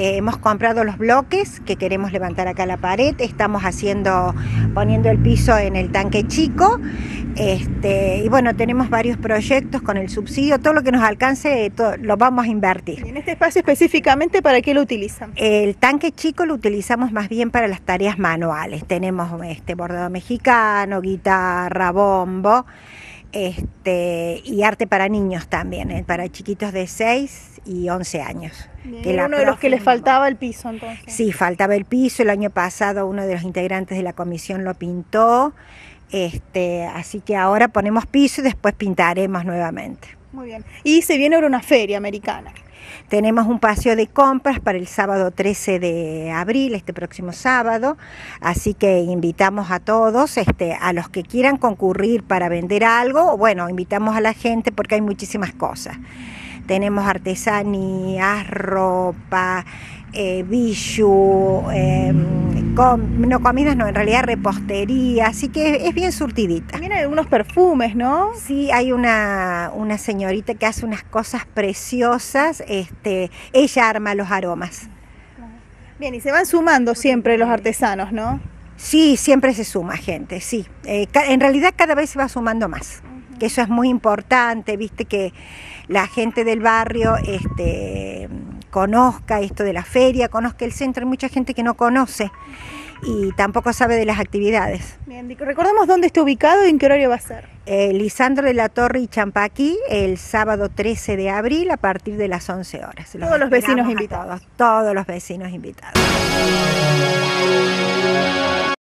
hemos comprado los bloques que queremos levantar acá la pared, estamos poniendo el piso en el tanque chico, y bueno, tenemos varios proyectos con el subsidio, todo lo que nos alcance lo vamos a invertir. ¿Y en este espacio específicamente para qué lo utilizan? El tanque chico lo utilizamos más bien para las tareas manuales, tenemos bordado mexicano, guitarra, bombo, y arte para niños también, para chiquitos de 6 y 11 años. Era uno de los que les faltaba el piso, entonces. Sí, faltaba el piso. El año pasado uno de los integrantes de la comisión lo pintó, así que ahora ponemos piso y después pintaremos nuevamente. Muy bien. Y se viene ahora una feria americana. Tenemos un paseo de compras para el sábado 13 de abril, este próximo sábado, así que invitamos a todos, a los que quieran concurrir para vender algo, bueno, invitamos a la gente porque hay muchísimas cosas. Tenemos artesanías, ropa, bijou, comidas no, en realidad repostería, así que es bien surtidita. También hay algunos perfumes, ¿no? Sí, hay una señorita que hace unas cosas preciosas, ella arma los aromas. Bien, y se van sumando siempre los artesanos, ¿no? Sí, siempre se suma gente, sí. En realidad cada vez se va sumando más, que eso es muy importante, viste, que la gente del barrio conozca esto de la feria, conozca el centro. Hay mucha gente que no conoce y tampoco sabe de las actividades. Bien, recordamos dónde está ubicado y en qué horario va a ser. Lisandro de la Torre y Champaquí, el sábado 13 de abril a partir de las 11 horas. Todos los vecinos invitados. Todos los vecinos invitados.